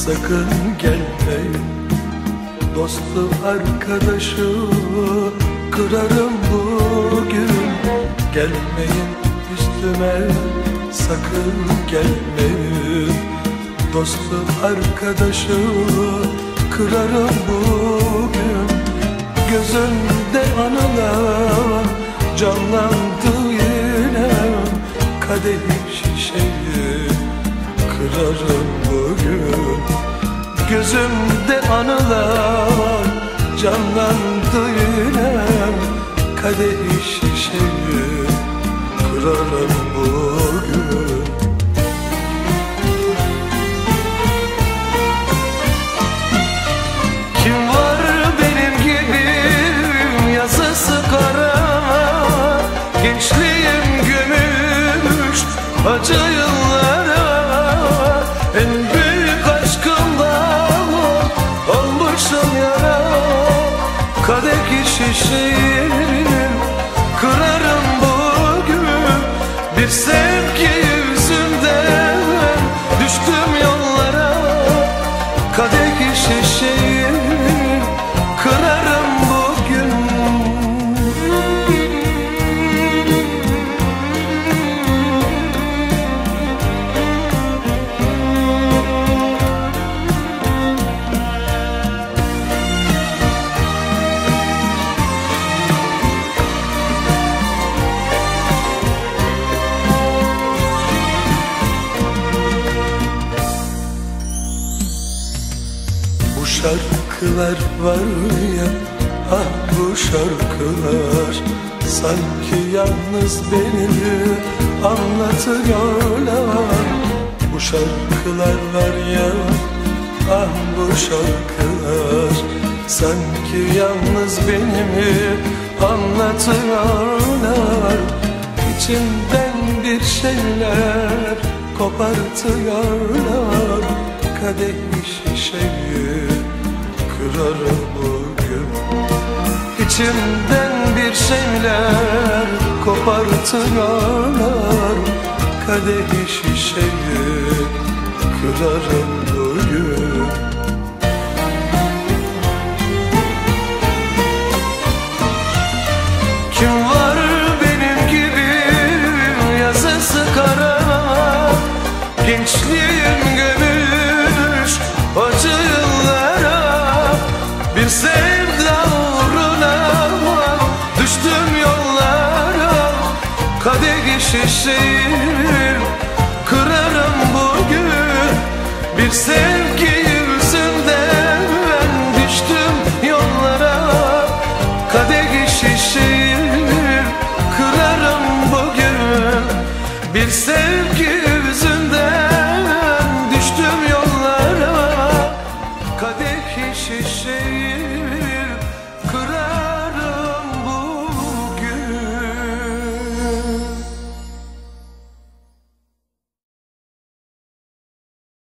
sakın gelmeyin. Dostu arkadaşı kırarım bugün. Gelmeyin üstüme, sakın gelmeyin. Dostu arkadaşı kırarım bugün. Gözümde anılar canlandı yine. Kadehi şişeyi kırarım bugün. Gözümde anılar canlandı yine. Kadehi şişeyi kırarım bugün. Kim var benim gibi yazısı kara, gençliğim gömülmüş acı yıllara. En büyük aşkımdan olmuşum yara. Kadeh şişeyi kırarım bugün. Bir sevgi yüzünden düştüm yollara. Kadeh şişeyi kırarım bugün. Bu şarkılar var ya, ah bu şarkılar sanki yalnız beni anlatıyorlar. Bu şarkılar var ya, ah bu şarkılar sanki yalnız beni anlatıyorlar. İçimden bir şeyler kopartıyorlar. Kadeh şişeyi kırarım bugün. İçimden bir şeyler kopartıyorlar. Kadeh şişeyi kırarım bugün. Kim var benim gibi yazısı kara, gençliğim gömülmüş acı yıllara. Bir sevda uğruna düştüm yollara. Kadeh şişeyi kırarım bugün. Bir sevgi